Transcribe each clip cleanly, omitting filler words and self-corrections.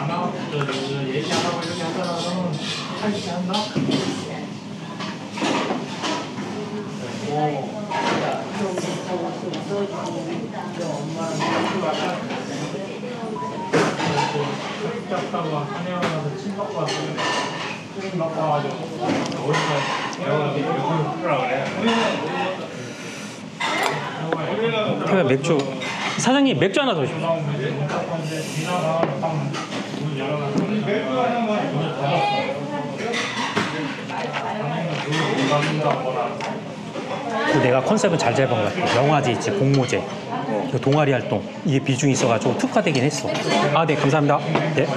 얘기 안 하고 이렇게 하잖아. 할지 한다? 엄마가 한의원에서 침 먹고 왔어. 침 먹고 와가지고 어디서 배워서 욕을 풀으라 그래. 맥주 사장님 맥주 하나 더 주십시오. 내가 컨셉은 잘 잡은 것 같아. 영화제 있지, 공모제, 동아리 활동 이게 비중이 있어가지고 특화되긴 했어. 아, 네, 감사합니다. 네.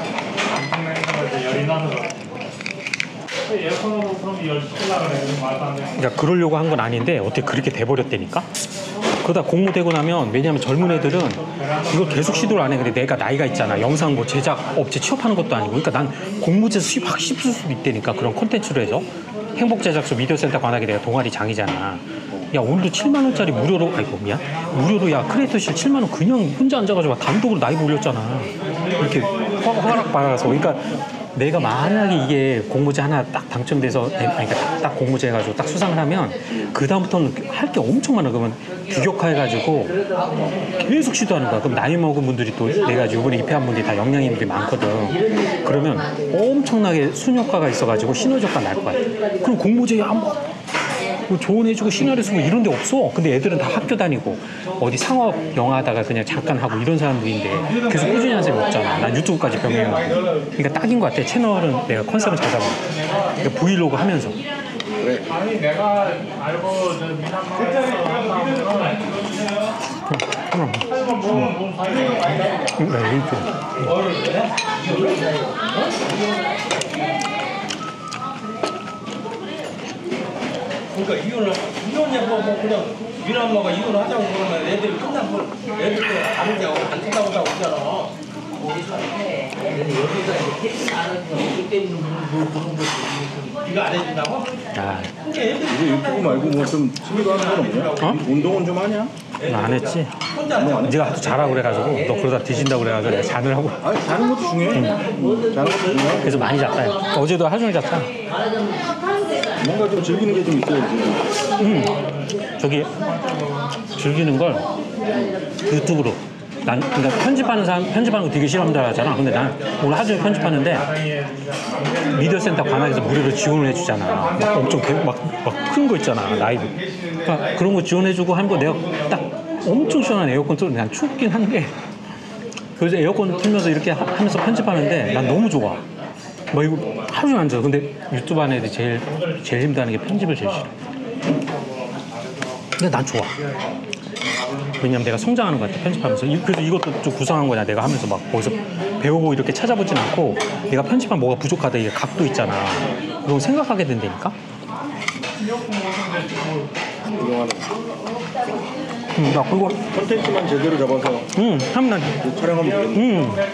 그러니까 그러려고 한 건 아닌데 어떻게 그렇게 돼버렸다니까? 그러다 공모되고 나면, 왜냐면 젊은 애들은 이걸 계속 시도를 안 해. 근데 내가 나이가 있잖아. 영상 뭐 제작 업체 취업하는 것도 아니고. 그러니까 난 공모제에서 수입 확 씹을 수도 있다니까. 그런 콘텐츠로 해서. 행복제작소 미디어센터 관악에 내가 동아리 장이잖아. 야, 오늘도 7만 원짜리 무료로, 아이고 미안, 무료로 야 크리에이터실 7만 원 그냥 혼자 앉아가지고 단독으로 라이브 올렸잖아. 이렇게 허락 받아서. 그러니까 내가 만약에 이게 공모제 하나 딱 당첨돼서, 그러니까 딱 공모제 해가지고 딱 수상을 하면 그 다음부터는 할 게 엄청 많아. 그러면 규격화해가지고 계속 시도하는 거야. 그럼 나이 먹은 분들이 또 내가 이번에 입회한 분들이 다 영양인들이 많거든. 그러면 엄청나게 순효과가 있어가지고 시너지효과 날 거야. 그럼 공모제에 뭐 조언해주고 시나리오 쓰고 이런 데 없어. 근데 애들은 다 학교 다니고 어디 상업 영화 하다가 그냥 잠깐 하고 이런 사람들인데 계속 꾸준히 하는 사람이 없잖아. 난 유튜브까지 병행하고. 그러니까 딱인 것 같아. 채널은 내가 컨셉을 잘 잡아. 그러니까 브이로그 하면서. 그래. 아니 내가 알고 저 미남마에서 한다면 그러니까 이혼을 뭐 그냥 미남마가 이혼을 하자고 그러면 애들이 끝나고 애들 또 다른 데하고 안 쓴다고 하고 그러잖아. 여기서 이렇게 안 하는 거 없기 때문에 뭐 그런 거지. 이거 안 해준다고? 아, 이제 유튜브 말고 뭐 좀 취미로 하는 건 없냐? 운동은 좀 하냐? 나 안 했지. 혼자 안 해. 네가 하도 잘하고 그래가지고 너 그러다 뒤진다고 그래가지고 내가 잔을 하고. 아니 자는 것도 중요해. 자는 것도 중요하고 그래서 많이 잤다. 어제도 하루 종일 잤다. 뭔가 좀 즐기는 게 좀 있어야지. 저기 즐기는 걸 유튜브로. 난 그러니까 편집하는 거 되게 싫어한다 하잖아. 근데 난 오늘 하루 종일 편집하는데 미디어센터 관악에서 무료로 지원을 해주잖아. 막 엄청 막 큰 거 있잖아, 라이브. 그러니까 그런 거 지원해주고 하는 거 내가 딱 엄청 시원한 에어컨 틀어. 난 춥긴 한데 그래서 에어컨 틀면서 이렇게 하면서 편집하는데 난 너무 좋아. 뭐 이거 하루 종일 앉아. 근데 유튜브 하는 애들이 제일 힘들어하는 게 편집을 제일 싫어. 근데 난 좋아. 왜냐면 내가 성장하는 것 같아, 편집하면서. 그래서 이것도 좀 구성한 거냐, 내가 하면서 막 거기서 배우고 이렇게 찾아보진 않고 내가 편집하면 뭐가 부족하다, 이게 각도 있잖아. 그런 거 생각하게 된다니까? 나 그거 컨텐츠만 제대로 잡아서 하면 난 촬영하면 되겠네.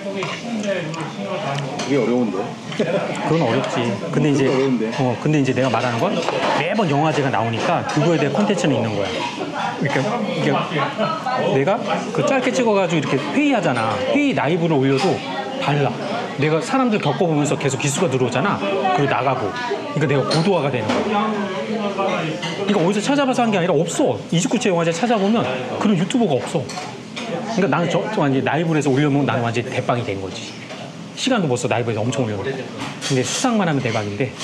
그게 어려운데. 그건 어렵지. 근데 이제 어려운데. 근데 이제 내가 말하는 건 매번 영화제가 나오니까 그거에 대한 콘텐츠는 있는 거야. 그러니까 이게 내가 그 짧게 찍어가지고 이렇게 회의하잖아. 회의 라이브를 올려도 달라. 내가 사람들 겪어보면서 계속 기수가 들어오잖아. 그리고 나가고. 그러니까 내가 고도화가 되는 거야. 그러니까 어디서 찾아봐서 한 게 아니라 없어. 29체 영화제 찾아보면 그런 유튜버가 없어. 그러니까 나는 완전히 라이브를 해서 올려놓으면 나는 완전히 대박이 된 거지. 시간도 못 써. 라이브에서 엄청 올려놓고. 근데 수상만 하면 대박인데.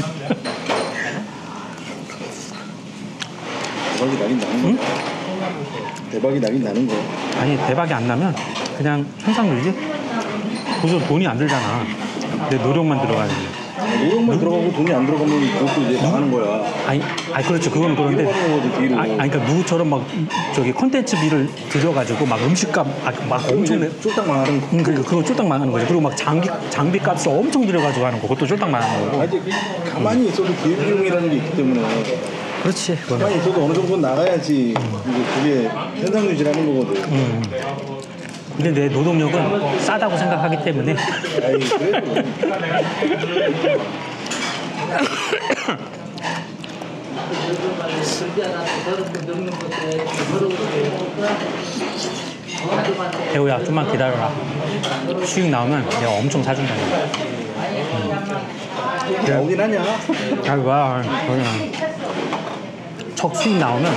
대박이 나긴 나는 거야. 대박이 나긴 나는 거야. 아니, 대박이 안 나면 그냥 천상률이지? 그래서 돈이 안 들잖아. 내 노력만 들어가는 게. 노력만 들어가고 돈이 안 들어가면 그것도 이제 나가는 거야. 아니 그렇죠. 그거는 그런데. 뒤로. 아니, 그러니까 누구처럼 막 저기 콘텐츠비를 들여가지고 막 음식값 막 엄청 쫄딱 망하는 거. 그거 쫄딱 망하는 거죠. 그리고 막 장비 값을 엄청 들여가지고 하는 거, 그것도 쫄딱 망하는 거고. 아직 가만히 있어도 기회비용이라는 게 있기 때문에. 그렇지. 가만히 있어도 어느 정도 나가야지 이제 그게 현상 유지라는 거거든. 근데 내 노동력은 싸다고 생각하기 때문에. 아이 그래도. 대호야 좀만 기다려라. 수익 나오면 내가 엄청 사준다. 나오긴 하냐? 아이고야 척 수익 나오면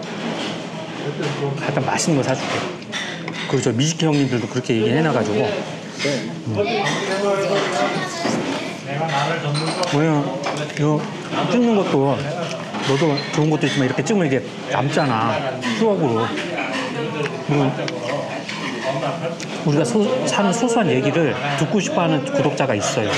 하여튼 맛있는 거 사줄게. 그리고 저 미식회 형님들도 그렇게 얘기해놔가지고 네. 뭐야 이거 찍는 것도 너도 좋은 것도 있지만 이렇게 찍으면 이게 남잖아 추억으로. 그리고 우리가 사는 소소한 얘기를 듣고 싶어하는 구독자가 있어요.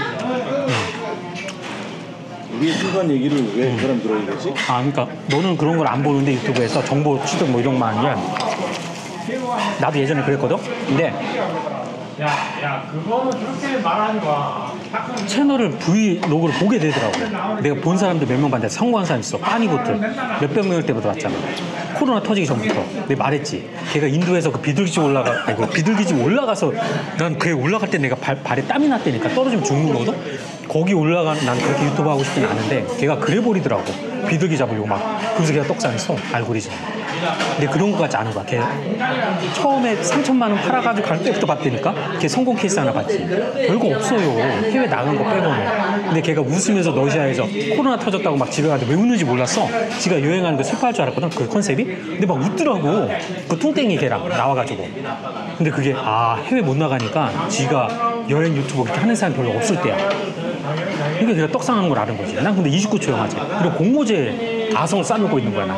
우리의 순간 얘기를 왜 그 사람 들어야 되지? 아 그러니까 너는 그런 걸 안 보는데 유튜브에서 정보 취득 뭐 이런 거만 하면 나도 예전에 그랬거든. 근데 야, 그거는 그렇게 말하지 마. 채널을 브이로그를 보게 되더라고. 내가 본 사람들 몇 명 봤는데 성공한 사람 있어. 빠니보틀 몇백 명일 때부터 왔잖아. 코로나 터지기 전부터. 내가 말했지. 걔가 인도에서 그 비둘기집 올라가서 난 그게 올라갈 때 내가 발에 땀이 났다니까. 떨어지면 죽는 거거든. 거기 난 그렇게 유튜브 하고 싶진 않은데 걔가 그래 버리더라고. 비둘기 잡으려고 막. 그래서 걔가 떡상했어. 알고리즘. 근데 그런 거 같지 않은 거야. 걔 처음에 3천만 원 팔아가지고 갈 때부터 봤다니까. 걔 성공 케이스 하나 봤지. 별거 없어요. 해외 나간 거 빼고는. 근데 걔가 웃으면서 러시아에서 코로나 터졌다고 막 집에 가는데 왜 웃는지 몰랐어. 지가 여행하는 거 슬퍼할 줄 알았거든. 그 컨셉이. 근데 막 웃더라고. 그 뚱땡이 걔랑 나와가지고. 근데 그게 해외 못 나가니까 지가 여행 유튜브 그렇게 하는 사람 별로 없을 때야. 그러니까 걔가 떡상한 걸 아는 거지. 난 근데 29초 영화제 그리고 공모제 아성을 싸놓고 있는 거야 난.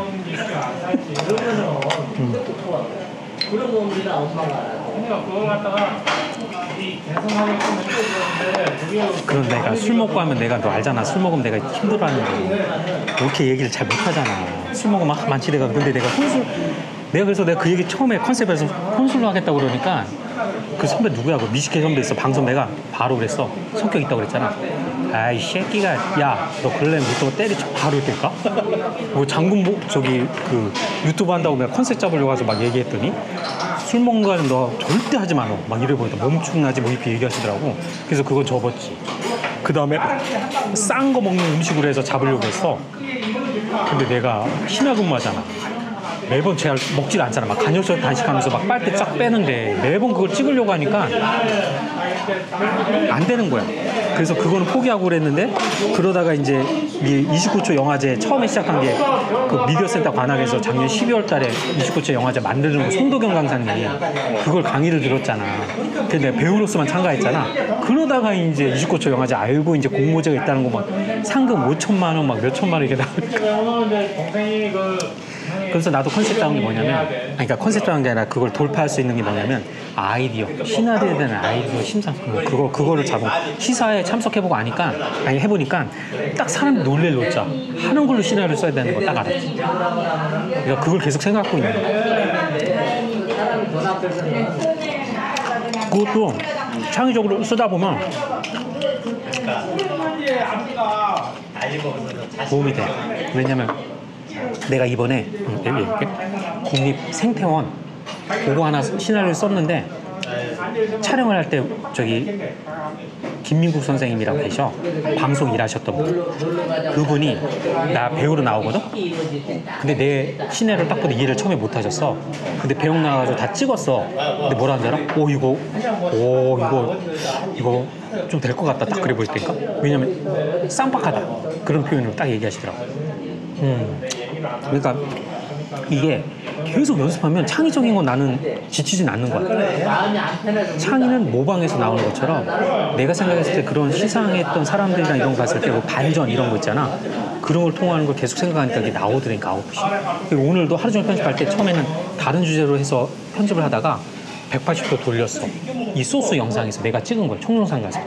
그런 거 우리가 엄마가 그거 갖다가 이 대성하게끔 해줬는데 그게 그런 내가 술 먹고 하면 내가 너 알잖아. 술 먹으면 내가 힘들어하는 거. 이렇게 얘기를 잘 못하잖아. 술 먹으면 막 많지 내가. 근데 내가 그래서 내가 그 얘기 처음에 컨셉에서 혼술로 하겠다고 그러니까 그 선배 누구야? 그 미식회 선배 있어. 방 선배가 바로 그랬어. 성격 있다고 그랬잖아. 아이 새끼가 야 너 그러려면 유튜브 때리쳐 바로 이럴까? 뭐 장군복 저기 그 유튜브 한다고 내가 컨셉 잡으려고 해서 막 얘기했더니 술 먹는 거는 너 절대 하지 마 너 막 이래 보니까 몸축나지 뭐 이렇게 얘기하시더라고. 그래서 그건 접었지. 그 다음에 싼 거 먹는 음식으로 해서 잡으려고 했어. 근데 내가 심야 근무하잖아. 매번 제가 먹질 않잖아. 막 간헐적 단식하면서 막 빨대 쫙 빼는데 매번 그걸 찍으려고 하니까 안 되는 거야. 그래서 그거는 포기하고 그랬는데 그러다가 이제 29초 영화제 처음에 시작한 게 그 미디어센터 관악에서 작년 12월 달에 29초 영화제 만드는 거 송도경 강사님이 그걸 강의를 들었잖아. 근데 내가 배우로서만 참가했잖아. 그러다가 이제 29초 영화제 알고 이제 공모제가 있다는 거 막 상금 5천만 원 막 몇천만 원 이렇게 나오니까. 동생이 그래서 나도 컨셉 잡은 게 뭐냐면 그러니까 컨셉 잡은 게 아니라 그걸 돌파할 수 있는 게 뭐냐면 아이디어 신화대에 대한 아이디어 심상 그거를 잡고 시사에 참석해보고 해보니까 딱 사람 놀랄 놓자 하는 걸로 시나리오를 써야 되는 거 딱 알았지. 그러니까 그걸 계속 생각하고 있는 거야. 그것도 창의적으로 쓰다 보면 도움이 돼. 왜냐면 내가 이번에 국립생태원 그거 하나 시나리오를 썼는데 촬영을 할 때 저기 김민국 선생님이라고 계셔. 방송 일하셨던 분. 그분이 나 배우로 나오거든? 근데 내 시나리오를 딱 보고 이해를 처음에 못 하셨어. 근데 배우 나와가지고 다 찍었어. 근데 뭐라 하는 줄 알아? 이거 좀 될 것 같다. 딱 그래 보일 때니까. 왜냐면 쌍박하다. 그런 표현으로 딱 얘기하시더라고. 그러니까 이게 계속 연습하면 창의적인 건 나는 지치진 않는 거야. 창의는 모방에서 나오는 것처럼 내가 생각했을 때 그런 시상했던 사람들이랑 이런 거 봤을 때 뭐 반전 이런 거 있잖아. 그런 걸 통하는 걸 계속 생각하니까 이게 나오더라니까 아웃풋이. 그리고 오늘도 하루 종일 편집할 때 처음에는 다른 주제로 해서 편집을 하다가 180도 돌렸어. 이 소스 영상에서 내가 찍은 걸 총영상 가서.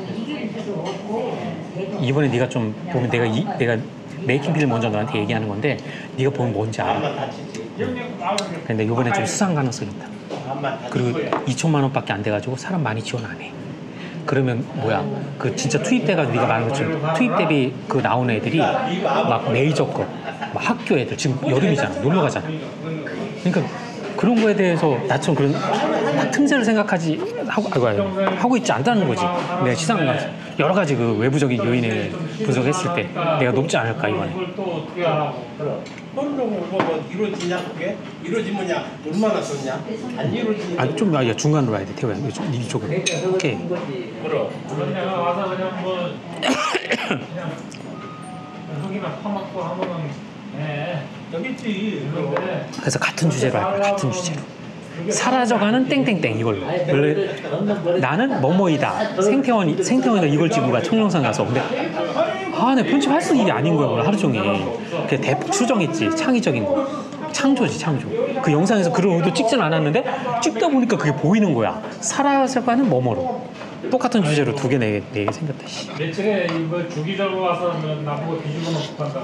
이번에 네가 좀 보면 내가 메이킹 필을 먼저 너한테 얘기하는 건데 네가 보면 뭔지 알아. 근데 이번에 좀 수상 가능성이 있다. 그리고 2천만 원밖에 안 돼가지고 사람 많이 지원 안 해. 그러면 뭐야 그 진짜 투입돼가지고 네가 말한 것처럼 투입 대비 그 나오는 애들이 막 메이저급 막 학교 애들 지금 여름이잖아. 놀러 가잖아. 그러니까 그런 거에 대해서 나처럼 그런 틈새를 하고 있지 않다는 거지. 내가 시상 여러 가지 그 외부적인 요인을 분석했을 때 내가 높지 않을까 이번에. 서른하고 뭐 이루어지냐 그게? 이루어지면야 얼마나 좋냐? 안 이루어지니까. 아니 좀 야, 중간으로 와야 돼 태호야. 이쪽으로. 오케이. 그럼. 그럼 내가 와서 그냥 뭐 그냥 흙이나 파먹고 하면은 해. 여기 있지. 그런데 그래서 같은 주제로 할 거야. 같은 주제로. 사라져가는 땡땡땡 이걸로. 원래 나는 뭐뭐이다. 생태원이다 이걸 찍은 거야 청룡산 가서. 근데 내 편집할 수 있는 일이 아닌 거야 오늘 하루 종일. 그냥 대폭 수정했지. 창의적인 거. 창조지 창조. 그 영상에서 그런 의도 찍진 않았는데 찍다 보니까 그게 보이는 거야. 사라져가는 뭐뭐로. 똑같은 주제로 두 개 네 개 생겼다. 씨. 내 책에 이거 주기적으로 와서 나보고 뒤집어 놓고 간다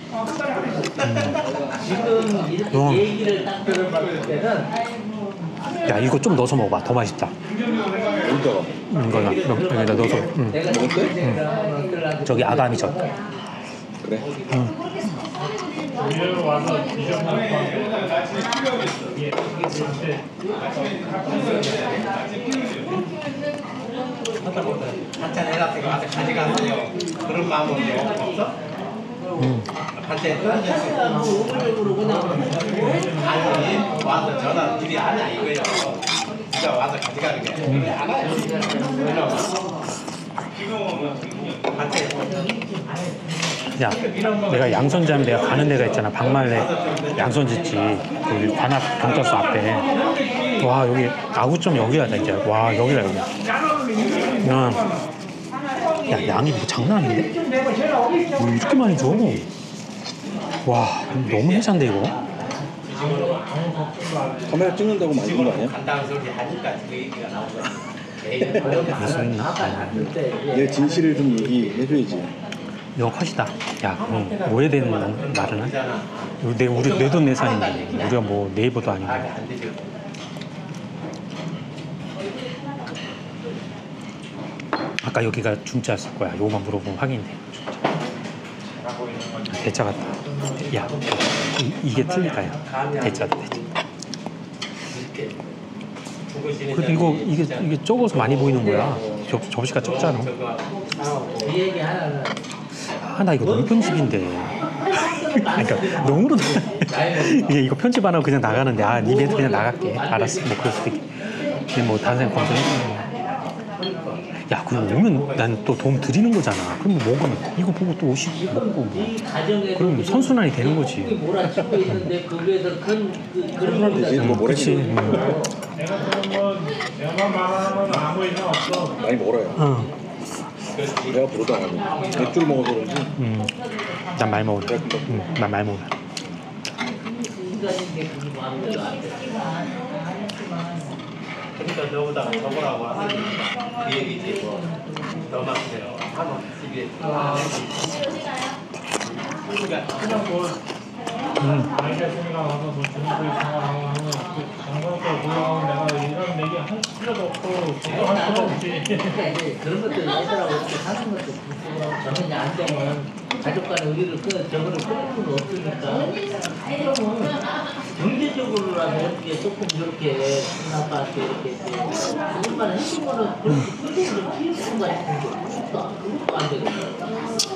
그러더라. 지금 이렇게 얘기를 딱 들어봤을 때는 야 이거 좀 넣어서 먹어봐. 더 맛있다. 어디다가? 이거나 여기다 넣어서. 내가 먹었대? 저기 아가미젓. 그래? 주기적으로 와서 뒤집어 놓고 이게 근데 반찬 해놨으니까 와서 가져가세요. 그런 마음은 없어? 반찬 뭐 의무적으로 그냥 아니 와서 전화 일이 아니야 이거요. 네가 와서 가져가는 게 그게 하나야. 반찬 야, 내가 양선지하면 내가 가는 데가 있잖아. 박말래 양선지집 그 관악 경찰서 앞에. 와 여기 아구점 여기야 이제. 와 여기다 여기. 야 양이 뭐 장난 아닌데? 뭐 이렇게 많이 줘? 와 너무 해산데 이거. 카메라 찍는다고 많이 준 거 아니야? 간다는 소리 하니까 그 얘기가 나온 거야. 무슨 얘 진실을 좀 얘기해줘야지. 이거 컷이다. 야 오해되는 말은 하? 우리 내돈 내산인데 우리가 뭐 네이버도 아니고. 안 되죠. 아까 여기가 중짜였을 거야. 요거만 물어보면 확인돼. 대짜 같다. 야, 이게 틀리다, 야. 대짜다, 대짜. 그리고 이게 적어서 많이 보이는 거야. 접시가 적잖아. 이 얘기 하나는 나 이거 너무 편집인데. 그러니까 너무로 이거 편집 안 하고 그냥 나가는데 니 멘트 그냥 나갈게. 알았어. 뭐 그럴 수도 있게. 뭐 다른 사람 검증해. 야, 그럼 오면 난 또 도움 드리는 거잖아. 그럼 뭐 먹으면 이거 보고 또 오시고 먹고 뭐. 이 가정에도 그럼 선순환이 되는 거지. 몰아치고 있는데 그 위에서 그런 되지? 뭐 그렇지. 내가 그러면 내가 말하면 아무 이상 없어. 많이 먹어요. 내가 부르다 가면 맥주를 먹어서 그런지. 난 많이 먹어. 난 많이 먹어. 인간인데 그게 마음대로 안 돼. 그러니까 너보다가 저거라고 하니까 그 얘기지 뭐. 너만 그래요. 한번 집에. 그러니까 그냥 뭐 나이 됐으니까 와서 뭐 주무실 생활하고 하면 그 정상적으로 올라가면 내가 이런 얘기 할 필요도 없고 걱정할 필요도 없지. 그러니까 이제 그런 것들 애들하고 이렇게 사는 것도 불편하고 저는 안 되면 가족 간의 의리를 저거를 끊을 수는 없으니까 그러면 경제적으로라도 어떻게 조금 저렇게 아빠한테 이렇게 그것만 해주면은 그렇게 끊기는 피해 수가 있는 거 그것도 안 되겠다.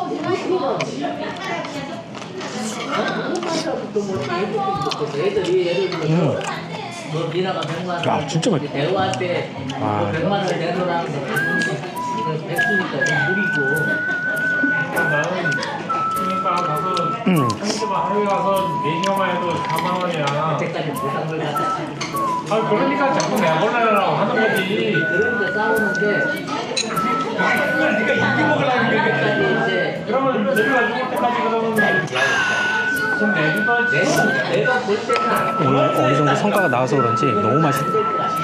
애들이 예를 들어서 뭐 미나가 100만 원 야, 진짜 맛있다. 대우한테 뭐 100만 원 내놓으라고 백수니까 좀 무리고 나는 그러니까 가서 편집만 하루에 가서 4시간만 해도 4만 원이야. 그때까지 보상을 갖다 아 그러니까 자꾸 내보내라고 하는 거지. 그러니까 싸우는데 그걸 네가 이기 먹으려고 그러니까. 이제 그러면 내가 죽을 때까지 그러면 좀 내주던지. 내가 볼 때는 오늘 어느 정도 성과가 나와서 그런지 너무 맛있다.